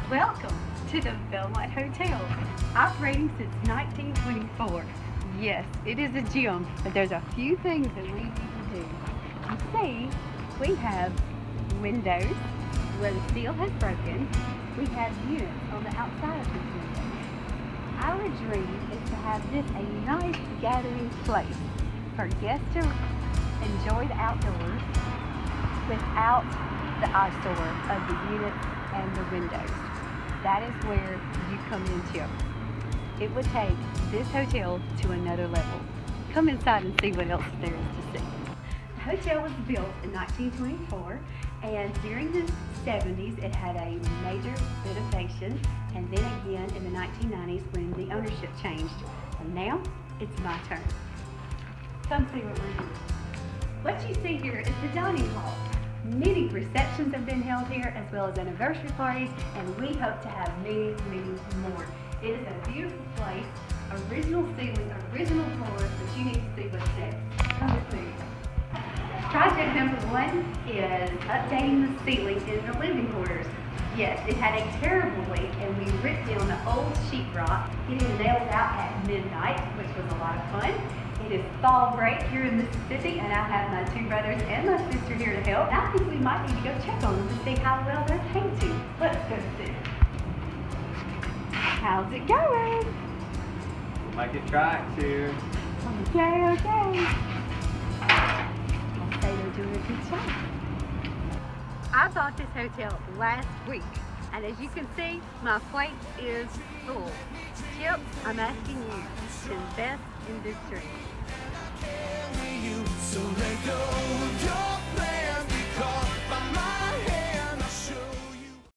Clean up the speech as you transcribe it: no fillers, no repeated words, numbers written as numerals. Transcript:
Welcome to the Belmont Hotel, operating since 1924. Yes, it is a gym, but there's a few things that we need to do. You see, we have windows where the steel has broken. We have units on the outside of these windows. Our dream is to have this a nice gathering place for guests to enjoy the outdoors without the eyesore of the units and the windows. That is where you come in, Chip. It would take this hotel to another level. Come inside and see what else there is to see. The hotel was built in 1924, and during the 70s it had a major renovation, and then again in the 1990s when the ownership changed. And now it's my turn. Come see what we're doing. What you see here is the dining hall. Many receptions have been held here, as well as anniversary parties, and we hope to have many, many more. It is a beautiful place, original ceiling, original floors, but you need to see what's next. Come with me. Project number 1 is updating the ceiling in the living quarters. Yes, it had a terrible leak, and we ripped down the old sheetrock, getting the nails out at midnight, which was a lot of fun. It is fall break here in Mississippi, and I have my 2 brothers and my sister here to help. I think we might need to go check on them to see how well they're painting. Let's go see. How's it going? Like it tried to. Okay. I'll say they're doing a good job. I bought this hotel last week, and as you can see, my plate is full. Chip, I'm asking you to invest in this dream. So let go of your